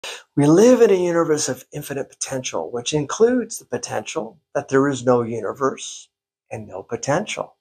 We live in a universe of infinite potential, which includes the potential that there is no universe and no potential.